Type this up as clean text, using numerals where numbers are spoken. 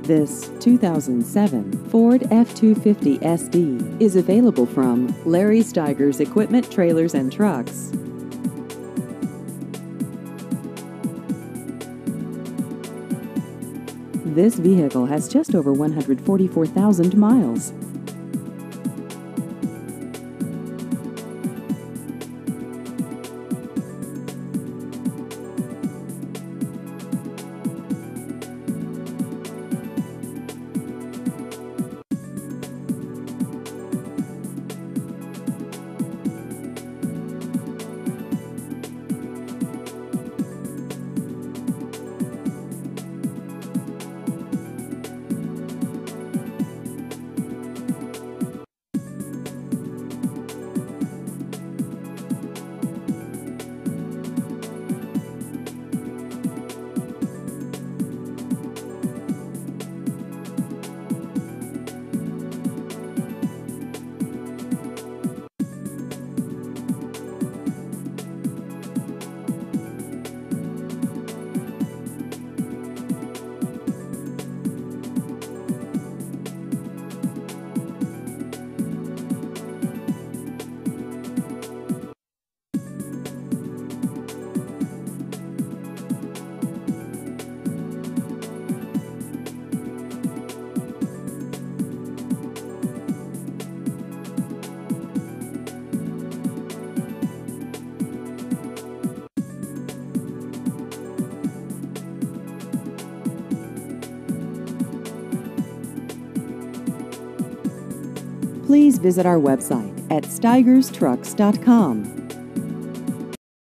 This 2007 Ford F-250 SD is available from Larry Stigers Equipment, Trailers, and Trucks. This vehicle has just over 144,000 miles. Please visit our website at stigerstrucks.com.